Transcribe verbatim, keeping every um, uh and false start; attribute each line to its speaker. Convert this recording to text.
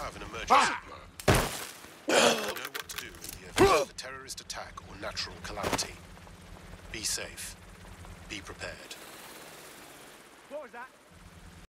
Speaker 1: have an emergency plan. You know what to do in the event of a terrorist attack or natural calamity. Be safe. Be prepared.
Speaker 2: What was that?